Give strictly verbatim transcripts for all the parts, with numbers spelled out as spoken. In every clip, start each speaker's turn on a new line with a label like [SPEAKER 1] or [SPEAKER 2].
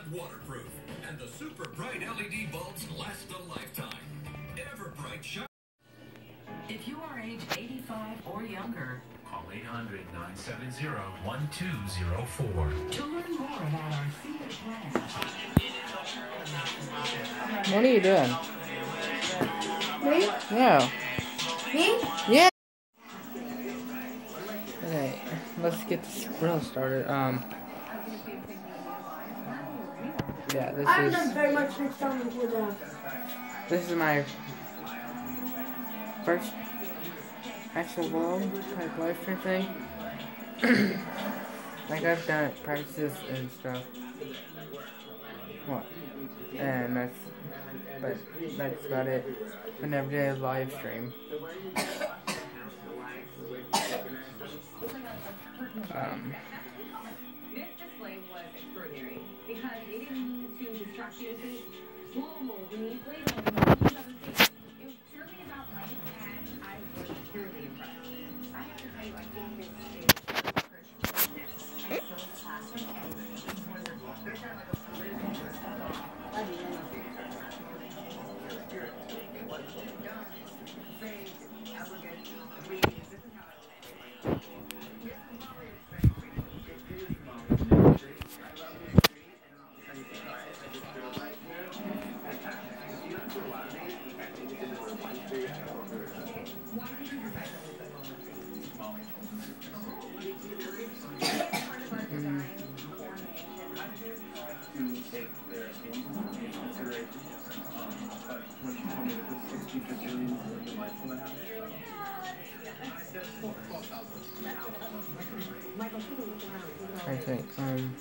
[SPEAKER 1] waterproof, and the super bright L E D bulbs last a lifetime. Everbright shine.
[SPEAKER 2] If you are age eighty-five or younger,
[SPEAKER 3] call eight hundred, nine seven zero, one two zero four.
[SPEAKER 2] To learn more about our senior plan.
[SPEAKER 4] What are you doing?
[SPEAKER 5] Me?
[SPEAKER 4] Yeah.
[SPEAKER 5] Me?
[SPEAKER 4] Yeah. Okay, let's get this grill started. Um. Yeah, this
[SPEAKER 5] I
[SPEAKER 4] is.
[SPEAKER 5] haven't done very much next time with uh.
[SPEAKER 4] This is my first actual vlog type live stream thing. Like I've done it, practices and stuff. What? And that's, but that's about it. But never did a live stream. Um.
[SPEAKER 6] This display was extraordinary because it didn't need to distract you. Whoa, when you played on the other things, it was purely about life, and I was purely impressed. I have to tell you, I think this is and so classic and wonderful. There's not like a political stuff. I mean,
[SPEAKER 4] I think, um.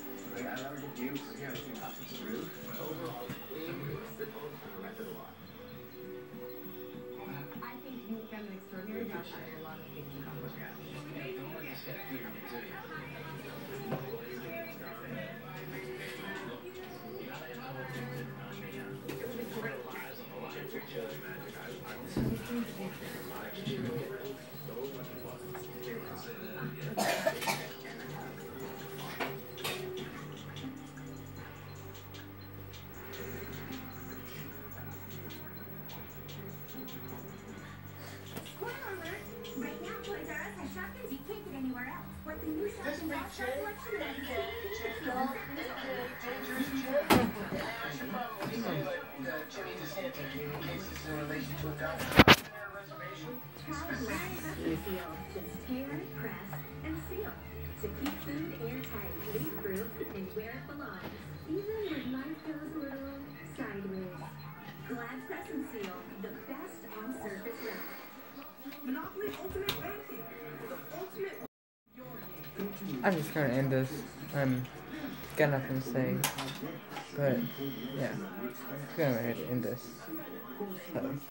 [SPEAKER 6] I think you've done an extraordinary job on a lot of things. Tear, press, and seal to keep food airtight, leak-proof, and where it belongs, even when life goes a little sideways. Glad Press and Seal, the best on surface wrap. Monopoly Ultimate Ranking, the ultimate.
[SPEAKER 4] I'm just gonna end this. Um, got nothing to say, but yeah, I'm gonna end this. So.